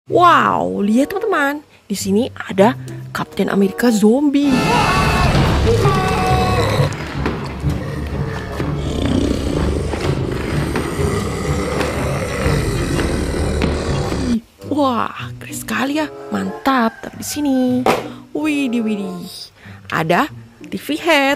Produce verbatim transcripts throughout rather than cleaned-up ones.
Wow, lihat teman-teman. Di sini ada Kapten Amerika zombie. Wah, keren sekali ya. Mantap. Taruh di sini. Widih, widih. Ada T V head.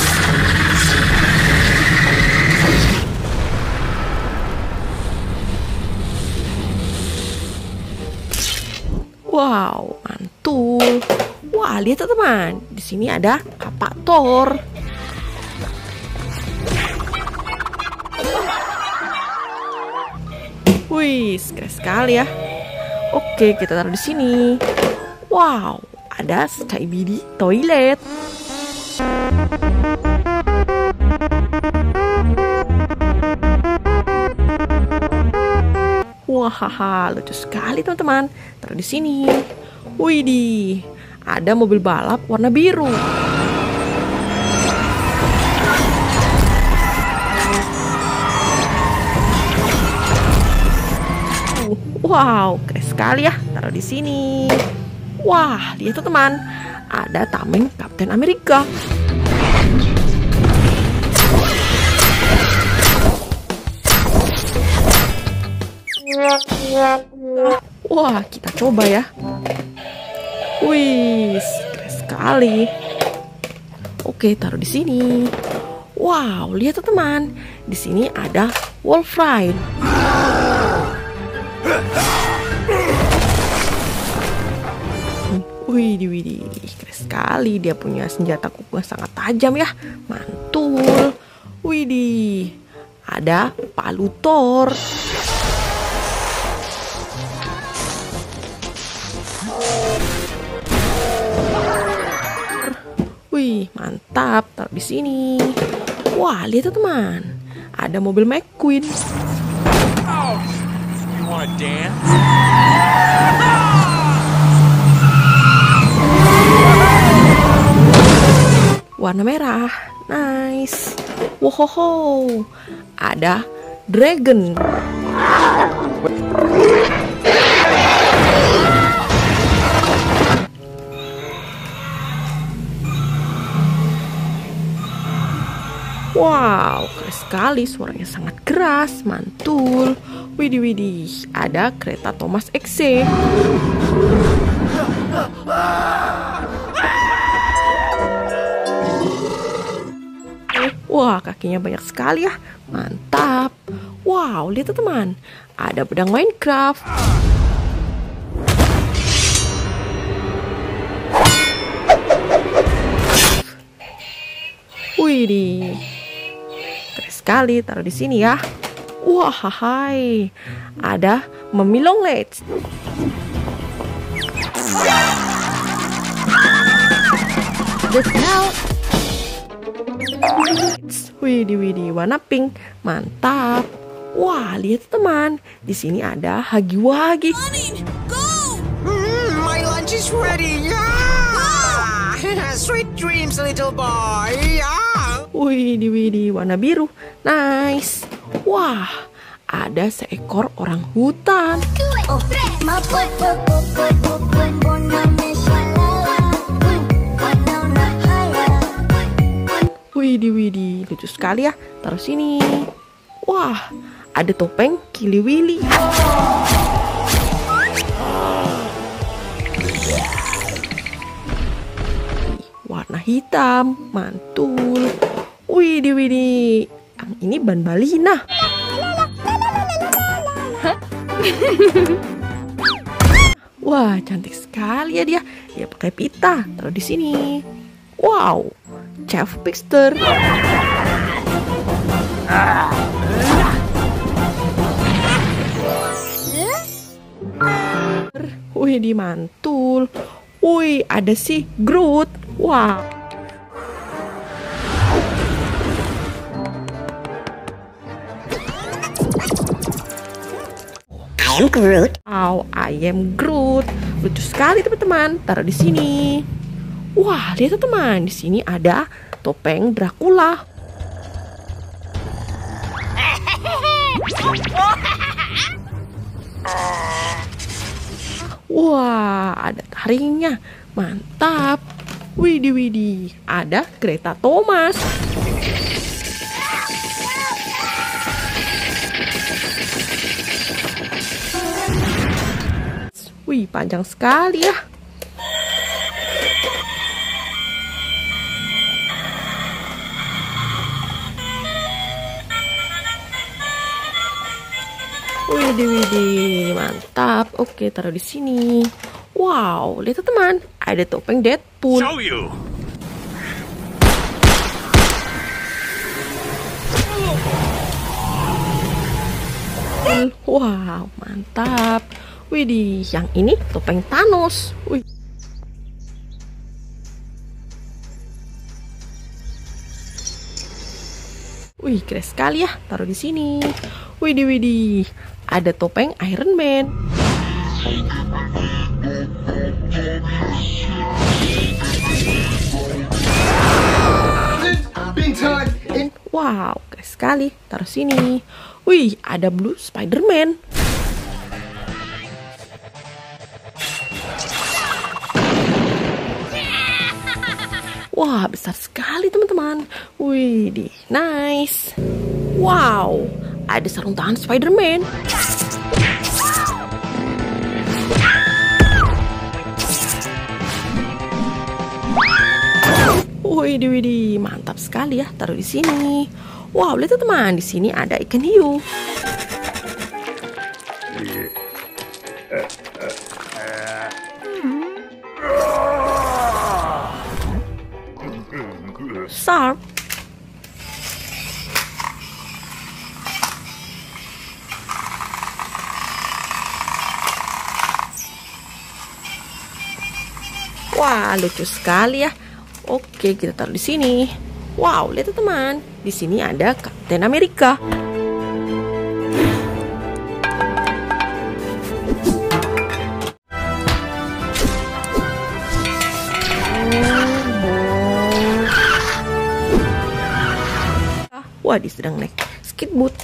Wow, mantul. Wah, lihat teman. Di sini ada kapak Thor. Wih, keren sekali ya. Oke, kita taruh di sini. Wow, ada Skibidi toilet. Wah, lucu sekali teman-teman. Taruh di sini. Widih, ada mobil balap warna biru. Wow, keren sekali ya. Taruh di sini. Wah, lihat teman, ada tameng Kapten Amerika. Wah, kita coba ya. Wih, keren sekali. Oke, taruh di sini. Wow, lihat teman, di sini ada Wolverine. Widih, widih, keren sekali. Dia punya senjata kuku yang sangat tajam ya. Mantul. Widih, ada palu Thor. Wih, mantap. Taruh di sini. Wah, lihat teman, ada mobil McQueen. Oh, you wanna dance? Warna merah. Nice. Wohoho. Ada dragon. Wow, keren sekali. Suaranya sangat keras. Mantul. Widih, widih. Ada kereta Thomas X C. Wah, kakinya banyak sekali ya. Mantap. Wow, lihat teman, ada pedang Minecraft. Widih, keren sekali. Taruh di sini ya. Wah, hai, ada memilong Let's. Just now. Widih, widih, warna pink. Mantap. Wah, lihat teman, di sini ada Huggy Wuggy. Mm, my lunch is ready. Yeah. Sweet dreams, little boy. Yeah. Widih, widih, warna biru. Nice. Wah, ada seekor orang hutan. Widih, widih, lucu sekali ya. Taruh sini. Wah, ada topeng Kiliwili. Warna hitam, mantul. Widih, widih, yang ini ban balina. Wah, cantik sekali ya dia. Dia pakai pita. Taruh di sini. Wow, Chef Pixter. Wih, dimantul. Wih, ada si Groot. Wah. I am Groot. Oh, I am Groot. Lucu sekali teman-teman. Taruh di sini. Wah, lihat teman, di sini ada topeng Dracula. Wah, ada taringnya. Mantap. Widih, widih. Ada kereta Thomas. Wih, panjang sekali ya. Widih, widih, mantap. Oke, taruh di sini. Wow, lihat teman, ada topeng Deadpool. Show you. Wow, mantap. Widih, yang ini topeng Thanos. Wih. Wih, keren sekali ya. Taruh di sini. Widih, widih. Ada topeng Iron Man. Wow, keren sekali. Taruh sini. Wih, ada Blue Spider-Man. Wah, besar sekali teman-teman. Wih, nice. Wow, ada sarung tangan Spider-Man. Wih, widih, mantap sekali ya. Taruh di sini. Wow, lihat teman, di sini ada ikan hiu. Shark. Wah, lucu sekali ya. Oke, kita taruh di sini. Wow, lihat teman, di sini ada Captain America. Wah, dia sedang naik skateboard.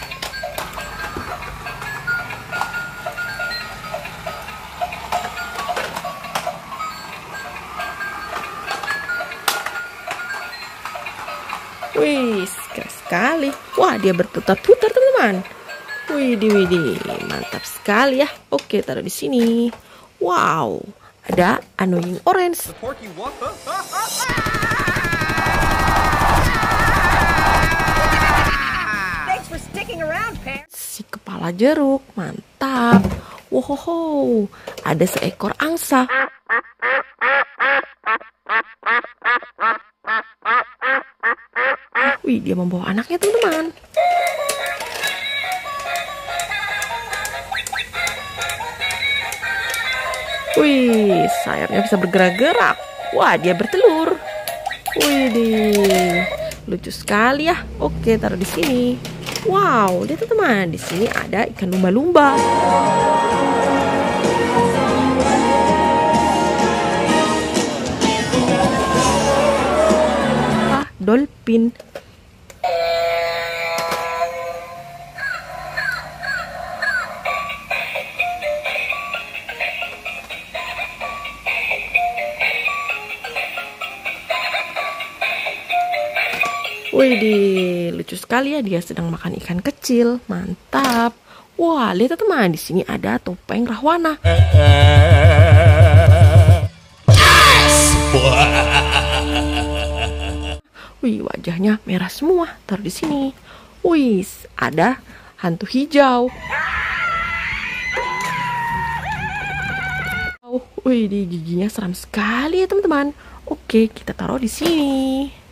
Wih, keren sekali. Wah, dia berputar-putar teman-teman. Widih, widih, mantap sekali ya. Oke, taruh di sini. Wow, ada annoying orange. Si kepala jeruk, mantap. Wow, ada seekor angsa. Wih, dia membawa anaknya teman-teman. Wih, sayapnya bisa bergerak-gerak. Wah, dia bertelur. Wih, lucu sekali ya. Oke, taruh di sini. Wow, lihat teman-teman, di sini ada ikan lumba-lumba. Ah, dolphin. Wih, lucu sekali ya, dia sedang makan ikan kecil. Mantap. Wah, lihat teman, di sini ada topeng Rahwana. Wih, wajahnya merah semua. Taruh di sini. Wih, ada hantu hijau. Wih, di giginya seram sekali ya teman-teman. Oke, kita taruh di sini.